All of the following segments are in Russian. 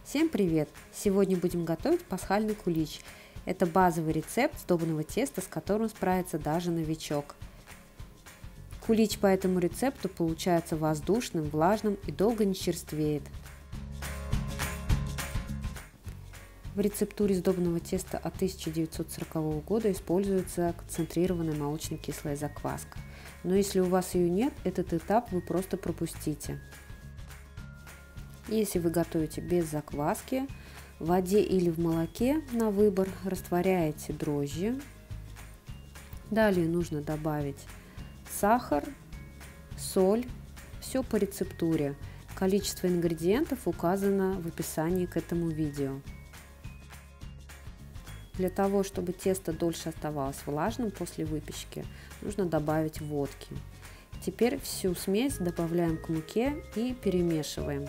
Всем привет! Сегодня будем готовить пасхальный кулич. Это базовый рецепт сдобного теста, с которым справится даже новичок. Кулич по этому рецепту получается воздушным, влажным и долго не черствеет. В рецептуре сдобного теста от 1940 года используется концентрированная молочно-кислая закваска. Но если у вас ее нет, этот этап вы просто пропустите. Если вы готовите без закваски, в воде или в молоке на выбор растворяете дрожжи. Далее нужно добавить сахар, соль, все по рецептуре. Количество ингредиентов указано в описании к этому видео. Для того, чтобы тесто дольше оставалось влажным после выпечки, нужно добавить водки. Теперь всю смесь добавляем к муке и перемешиваем.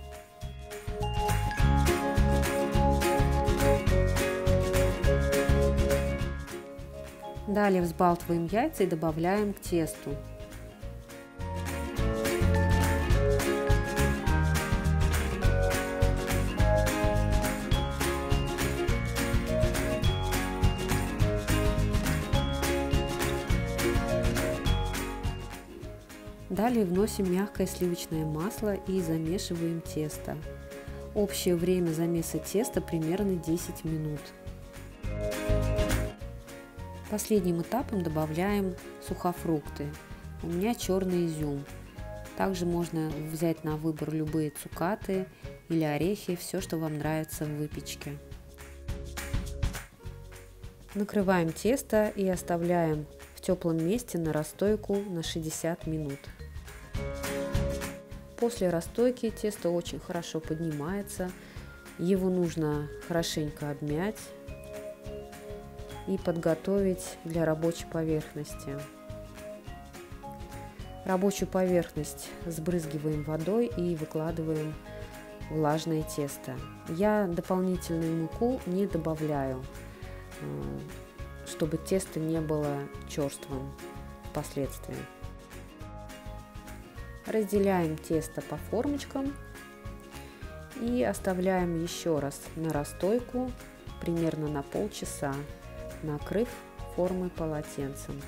Далее взбалтываем яйца и добавляем к тесту. Далее вносим мягкое сливочное масло и замешиваем тесто. Общее время замеса теста примерно 10 минут. Последним этапом добавляем сухофрукты. У меня черный изюм. Также можно взять на выбор любые цукаты или орехи, все, что вам нравится в выпечке. Накрываем тесто и оставляем в теплом месте на расстойку на 60 минут. После расстойки тесто очень хорошо поднимается. Его нужно хорошенько обмять и подготовить для рабочей поверхности. Рабочую поверхность сбрызгиваем водой и выкладываем влажное тесто. Я дополнительную муку не добавляю, чтобы тесто не было черствым впоследствии. Разделяем тесто по формочкам и оставляем еще раз на расстойку примерно на полчаса, накрыв формой полотенцем.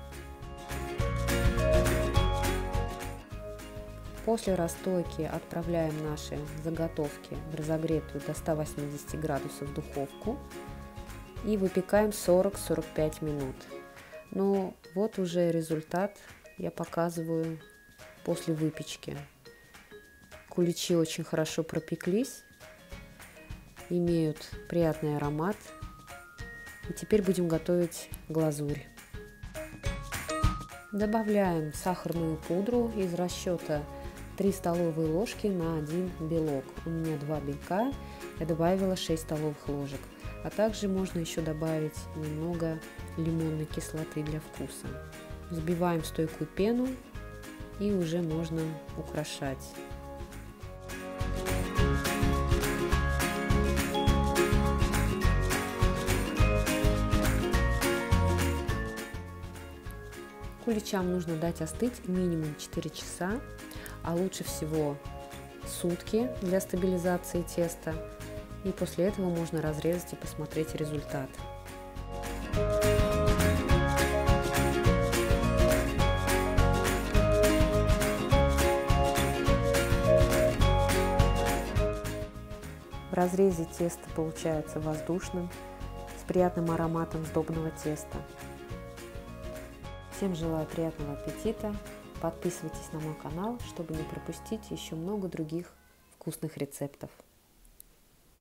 После расстойки отправляем наши заготовки в разогретую до 180 градусов духовку и выпекаем 40-45 минут. Ну вот уже результат я показываю после выпечки. Куличи очень хорошо пропеклись, имеют приятный аромат. И теперь будем готовить глазурь. Добавляем сахарную пудру из расчета 3 столовые ложки на 1 белок. У меня 2 белка, я добавила 6 столовых ложек. А также можно еще добавить немного лимонной кислоты для вкуса. Взбиваем стойкую пену и уже можно украшать. Куличам нужно дать остыть минимум 4 часа, а лучше всего сутки для стабилизации теста. И после этого можно разрезать и посмотреть результат. В разрезе тесто получается воздушным, с приятным ароматом сдобного теста. Всем желаю приятного аппетита, подписывайтесь на мой канал, чтобы не пропустить еще много других вкусных рецептов.